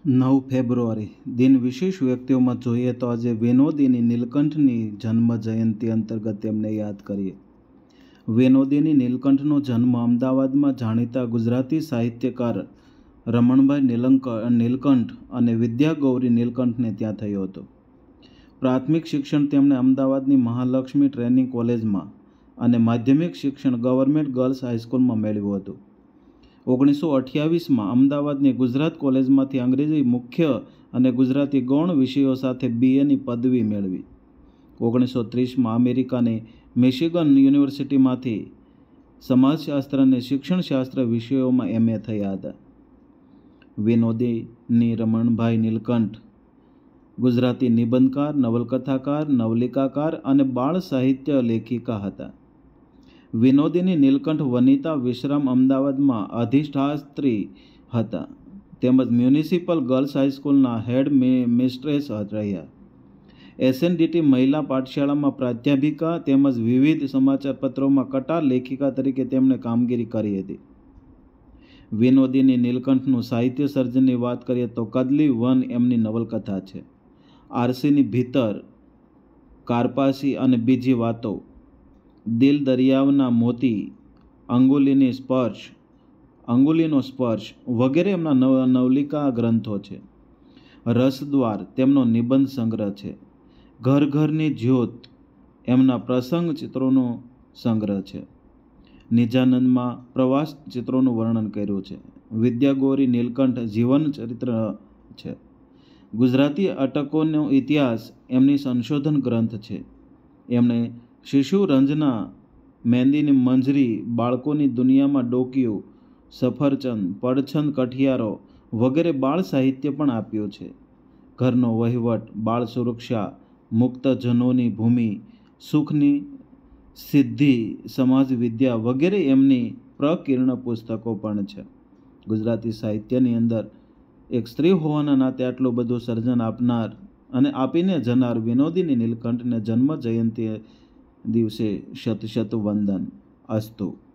9 ફેબ્રુઆરી દિન વિશેષ વ્યક્તિઓમાં જોઈએ તો આજે વિનોદિની નીલકંઠની જન્મ જયંતિ અંતર્ગત તેમને યાદ કરીએ। વિનોદિની નીલકંઠનો જન્મ અમદાવાદમાં જાણીતા ગુજરાતી સાહિત્યકાર રમણભાઈ નીલકંઠ અને વિદ્યાગૌરી નીલકંઠને ત્યાં થયો હતો। પ્રાથમિક શિક્ષણ તેમણે અમદાવાદની મહાલક્ષ્મી ટ્રેનિંગ કોલેજમાં અને માધ્યમિક શિક્ષણ ગવર્મેન્ટ ગર્લ્સ હાઈસ્કૂલમાં મેળવ્યું હતું। 1928માં અમદાવાદની ગુજરાત કોલેજમાંથી અંગ્રેજી મુખ્ય અને ગુજરાતી ગૌણ વિષયો સાથે BAની પદવી મેળવી। 1930માં અમેરિકાની મિશિગન યુનિવર્સિટીમાંથી સમાજશાસ્ત્ર અને શિક્ષણશાસ્ત્ર વિષયોમાં MA થયા હતા। વિનોદિની રમણભાઈ નીલકંઠ ગુજરાતી નિબંધકાર, નવલકથાકાર, નવલિકાકાર અને બાળ સાહિત્ય લેખિકા હતા। વિનોદિની નીલકંઠ વનિતા વિશ્રામ અમદાવાદમાં અધિષ્ઠાત્રી હતા તેમજ મ્યુનિસિપલ ગર્લ્સ હાઈસ્કૂલના હેડ મિસ્ટ્રેસ રહ્યા। SNDT મહિલા પાઠશાળામાં પ્રાધ્યાપિકા તેમજ વિવિધ સમાચારપત્રોમાં કટાર લેખિકા તરીકે તેમણે કામગીરી કરી હતી। વિનોદિની નીલકંઠનું સાહિત્ય સર્જનની વાત કરીએ તો કદલી વન એમની નવલકથા છે। આરસીની ભીતર, કારપાસી અને બીજી વાતો, દિલ દરિયાના મોતી, અંગુલીનો સ્પર્શ વગેરે એમના નવલિકા ગ્રંથો છે। રસદ્વાર તેમનો નિબંધ સંગ્રહ છે। ઘર ઘરની જ્યોત એમના પ્રસંગ ચિત્રોનો સંગ્રહ છે। નિજાનંદમાં પ્રવાસ ચિત્રોનું વર્ણન કર્યું છે। વિદ્યાગૌરી નીલકંઠ જીવન ચરિત્ર છે। ગુજરાતી અટકોનો ઇતિહાસ એમની સંશોધન ગ્રંથ છે। એમણે શિશુ રંજના, મહેંદીની મંજરી, બાળકોની દુનિયામાં ડોકિયું, સફરચંદ, પડછંદ કઠિયારો વગેરે બાળ સાહિત્ય પણ આપ્યું છે। ઘરનો વહીવટ, બાળ સુરક્ષા, મુક્તજનોની ભૂમિ, સુખની સિદ્ધિ, સમાજ વિદ્યા વગેરે એમની પ્રકીર્ણ પુસ્તકો પણ છે। ગુજરાતી સાહિત્યની અંદર એક સ્ત્રી હોવાના નાતે આટલું બધું સર્જન આપનાર અને આપીને જનાર વિનોદિની નીલકંઠને જન્મ જયંતિ દિવસે શત શત વંદન અસ્તુ।